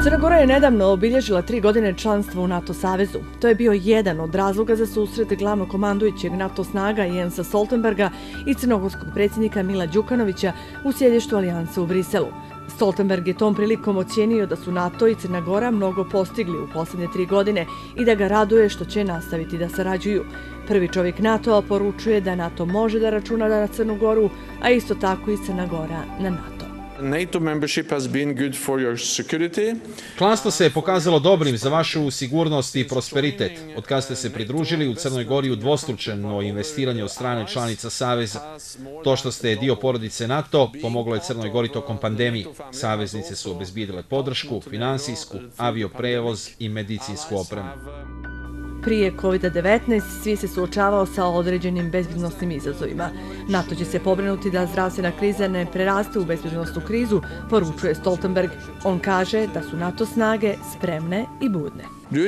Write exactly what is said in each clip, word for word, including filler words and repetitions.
Crna Gora je nedavno obilježila tri godine članstva u NATO savezu. To je bio jedan od razloga za susret glavnog komandujućeg NATO snaga Jensa Stoltenberga i crnogorskog predsjednika Mila Đukanovića u sjedištu Alijanse u Briselu. Stoltenberg je tom prilikom ocijenio da su NATO i Crna Gora mnogo postigli u posljednje tri godine i da ga raduje što će nastaviti da sarađuju. Prvi čovjek NATO-a poručuje da NATO može da računa na Crnu Goru, a isto tako i Crna Gora na NATO. NATO membership has been good for your security. Članstvo se je pokazalo dobrim za vašu sigurnost i prosperitet. Od kada ste se pridružili, u Crnoj Gori udvostručeno investiranje od strane članica Saveza. To što ste dio porodice NATO pomoglo je Crnoj Gori tokom pandemije. Saveznice su obezbijedile podršku, finansijsku, avioprevoz i medicinsku opremu. Prije kovida devetnaest svi se suočavao sa određenim bezbjednosnim izazovima. NATO će se pobrinuti da zdravstvena kriza ne preraste u bezbjednosnu krizu, poručuje Stoltenberg. On kaže da su NATO snage spremne i budne.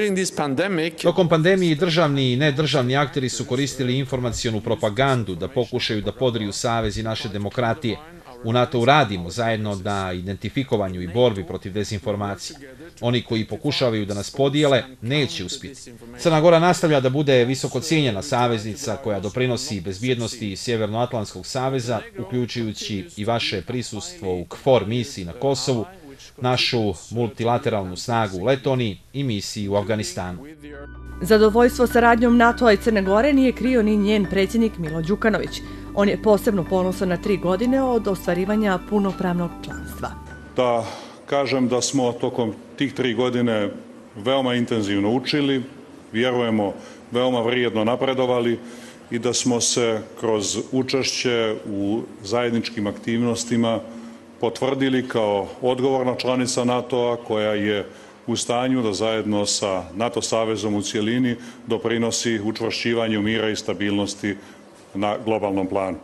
Tokom pandemije državni i nedržavni akteri su koristili informacionu propagandu da pokušaju da podriju savez i naše demokratije. U NATO radimo zajedno na identifikovanju i borbi protiv dezinformacije. Oni koji pokušavaju da nas podijele, neće uspjeti. Crna Gora nastavlja da bude visoko cijenjena saveznica koja doprinosi bezbjednosti Sjevernoatlantskog saveza, uključujući i vaše prisustvo u KFOR misiji na Kosovu, našu multilateralnu snagu u Letoniji i misiji u Afganistanu. Zadovoljstvo saradnjom NATO-a i Crne Gore nije krio ni njen predsjednik Milo Đukanović. On je posebno ponosan na tri godine od ostvarivanja punopravnog članstva. Da kažem da smo tokom tih tri godine veoma intenzivno učili, vjerujemo veoma vrijedno napredovali i da smo se kroz učešće u zajedničkim aktivnostima potvrdili kao odgovorna članica NATO-a koja je u stanju da zajedno sa NATO savezom u cjelini doprinosi učvršćivanju mira i stabilnosti na globalnom planu.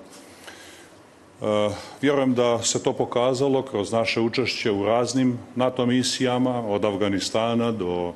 Vjerujem da se to pokazalo kroz naše učešće u raznim NATO misijama, od Afganistana do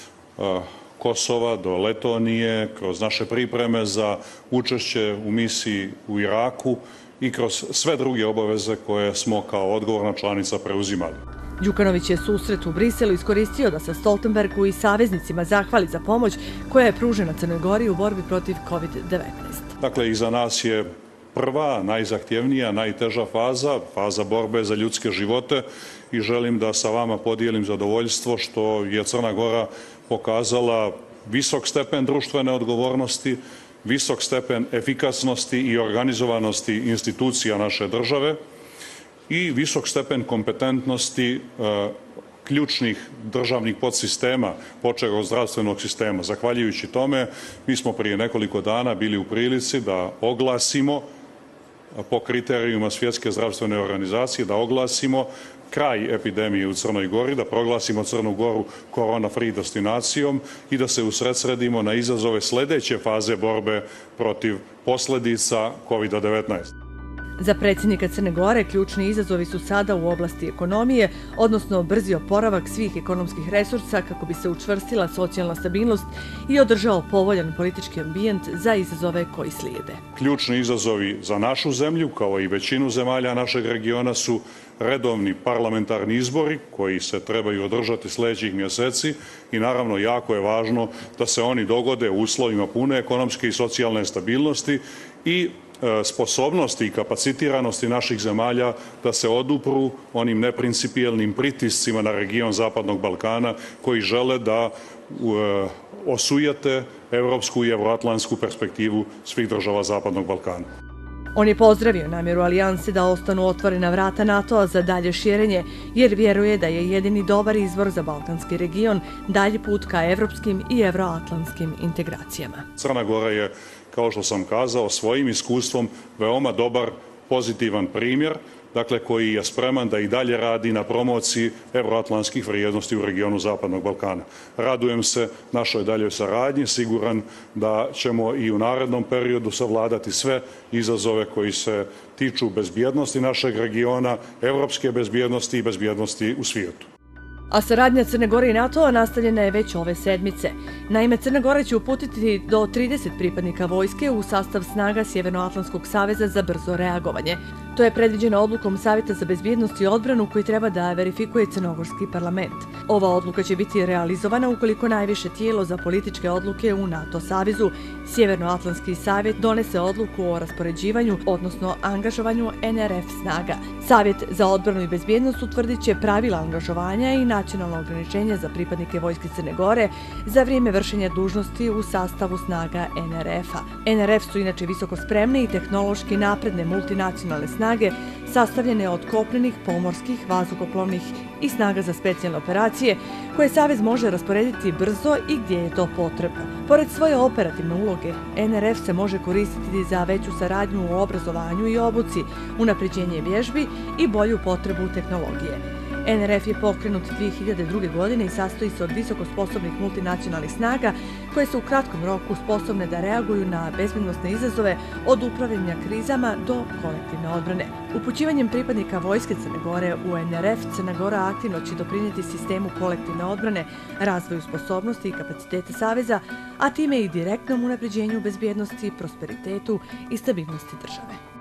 Kosova, do Letonije, kroz naše pripreme za učešće u misiji u Iraku i kroz sve druge obaveze koje smo kao odgovorna članica preuzimali. Đukanović je susret u Briselu iskoristio da se Stoltenbergu i saveznicima zahvali za pomoć koja je pružena Crnoj Gori u borbi protiv kovid devetnaest. Dakle, iza nas je prva, najzahtjevnija, najteža faza, faza borbe za ljudske živote i želim da sa vama podijelim zadovoljstvo što je Crna Gora pokazala visok stepen društvene odgovornosti, visok stepen efikasnosti i organizovanosti institucija naše države i visok stepen kompetentnosti ključnih državnih podsistema, počev od zdravstvenog sistema. Zahvaljujući tome, mi smo prije nekoliko dana bili u prilici da oglasimo po kriterijuma Svjetske zdravstvene organizacije, da oglasimo kraj epidemije u Crnoj Gori, da proglasimo Crnu Goru korona-free destinacijom i da se usredsredimo na izazove sljedeće faze borbe protiv posljedica kovid devetnaest. Za predsjednika Crne Gore ključni izazovi su sada u oblasti ekonomije, odnosno brzi oporavak svih ekonomskih resursa kako bi se učvrstila socijalna stabilnost i održao povoljan politički ambijent za izazove koji slijede. Ključni izazovi za našu zemlju, kao i većinu zemalja našeg regiona, su redovni parlamentarni izbori koji se trebaju održati sljedećih mjeseci i naravno jako je važno da se oni dogode u uslovima pune ekonomske i socijalne stabilnosti i sposobnosti i kapacitiranosti naših zemalja da se odupru onim neprincipijelnim pritiscima na region Zapadnog Balkana koji žele da osujete evropsku i evroatlantsku perspektivu svih država Zapadnog Balkana. On je pozdravio namjeru Alijanse da ostanu otvorena vrata NATO-a za dalje širenje, jer vjeruje da je jedini dobar izvor za balkanski region dalji put ka evropskim i evroatlantskim integracijama. Crna Gora je, kao što sam kazao, svojim iskustvom veoma dobar, pozitivan primjer, dakle koji je spreman da i dalje radi na promociji evroatlantskih vrijednosti u regionu Zapadnog Balkana. Radujem se našoj daljoj saradnji, siguran da ćemo i u narednom periodu savladati sve izazove koji se tiču bezbjednosti našeg regiona, evropske bezbjednosti i bezbjednosti u svijetu. A saradnja Crne Gore i NATO-a nastavljena je već ove sedmice. Naime, Crna Gora će uputiti do trideset pripadnika vojske u sastav snaga Sjevernoatlantskog saveza za brzo reagovanje. To je predviđeno odlukom Savjeta za bezbjednost i odbranu koji treba da verifikuje crnogorski parlament. Ova odluka će biti realizovana ukoliko najviše tijelo za političke odluke u NATO savezu, Sjevernoatlantski savjet, donese odluku o raspoređivanju, odnosno angažovanju en er ef snaga. Savjet za odbranu i bezbjednost utvrdit će pravila angažovanja i nacionalno ograničenje za pripadnike Vojske Crne Gore za vrijeme vršenja dužnosti u sastavu snaga en er efa. en er ef su inače visoko spremne i tehnološki napredne multinacionalne snage sastavljene od kopnenih, pomorskih, vazduhoplovnih i snaga za specijalne operacije koje Savez može rasporediti brzo i gdje je to potrebno. Pored svoje operativne uloge, en er ef se može koristiti za veću saradnju u obrazovanju i obuci, unapređenje vježbi i bolju potrebu tehnologije. en er ef je pokrenut dvije hiljade druge. godine i sastoji se od visoko sposobnih multinacionalnih snaga koje su u kratkom roku sposobne da reaguju na bezbednosne izazove od upravljanja krizama do kolektivne odbrane. Upućivanjem pripadnika Vojske Crne Gore u en er ef, Crna Gora aktivno će doprinijeti sistemu kolektivne odbrane, razvoju sposobnosti i kapaciteta Saveza, a time i direktnom unapređenju bezbjednosti, prosperitetu i stabilnosti države.